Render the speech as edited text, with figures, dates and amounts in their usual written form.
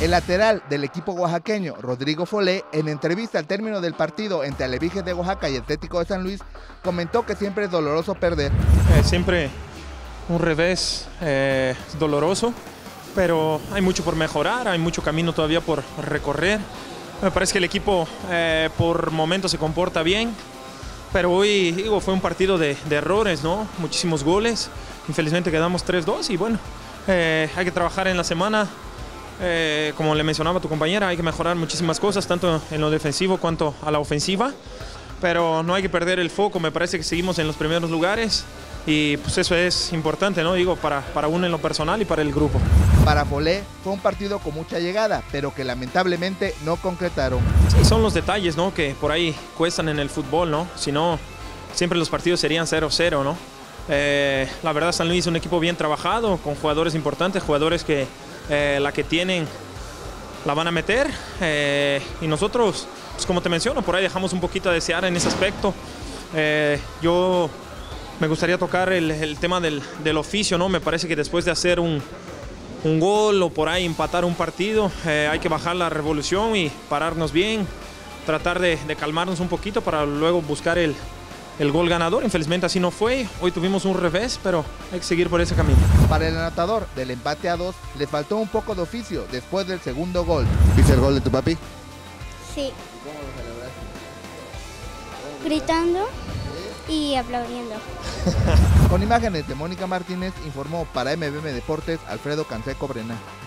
El lateral del equipo oaxaqueño, Rodrigo Folé, en entrevista al término del partido entre Alebrijes de Oaxaca y Atlético de San Luis, comentó que siempre es doloroso perder. Siempre un revés doloroso, pero hay mucho por mejorar, hay mucho camino todavía por recorrer. Me parece que el equipo por momentos se comporta bien, pero hoy fue un partido de errores, ¿no? Muchísimos goles, infelizmente quedamos 3-2 y bueno, hay que trabajar en la semana. Como le mencionaba tu compañera, hay que mejorar muchísimas cosas, tanto en lo defensivo cuanto a la ofensiva, pero no hay que perder el foco. Me parece que seguimos en los primeros lugares y pues eso es importante, ¿no? Digo, para uno en lo personal y para el grupo. Para Folé fue un partido con mucha llegada, pero que lamentablemente no concretaron. Sí, son los detalles, ¿no? Que por ahí cuestan en el fútbol, ¿no? Si no, siempre los partidos serían 0-0, ¿no? La verdad, San Luis es un equipo bien trabajado, con jugadores importantes, jugadores que la que tienen la van a meter, y nosotros, pues como te menciono, por ahí dejamos un poquito a desear en ese aspecto. Yo me gustaría tocar el tema del oficio, ¿no? Me parece que después de hacer un gol o por ahí empatar un partido, hay que bajar la revolución y pararnos bien, tratar de calmarnos un poquito para luego buscar el gol ganador. Infelizmente así no fue, hoy tuvimos un revés, pero hay que seguir por ese camino. Para el anotador del empate a 2, le faltó un poco de oficio después del segundo gol. ¿Viste el gol de tu papi? Sí. ¿Cómo lo celebraste? Gritando y aplaudiendo. Con imágenes de Mónica Martínez, informó para MBM Deportes Alfredo Canseco Brena.